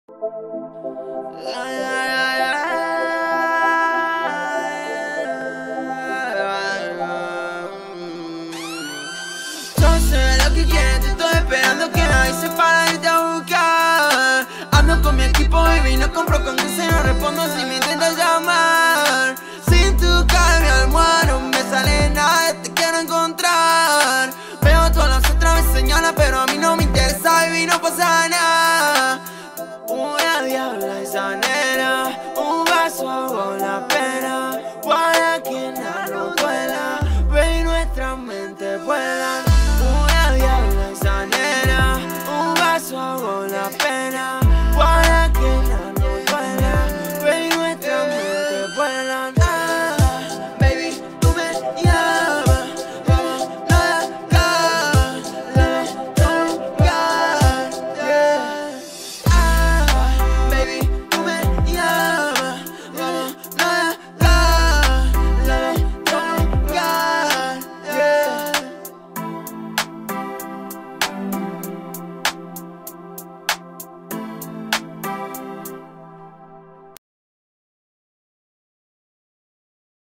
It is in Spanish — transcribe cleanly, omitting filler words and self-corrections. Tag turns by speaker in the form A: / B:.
A: Yo sé lo que quieres, te estoy esperando que me avise para irte a buscar. Ando con mi equipo, baby, no compro con que se no respondo si me intentas llamar. Sin tu cara, mi almohada no me sale nada, te quiero encontrar. Veo todas las otras me señalan, pero a mí no me interesa, baby, no pasa nada. Una diabla esa nena, un vaso hago la pena.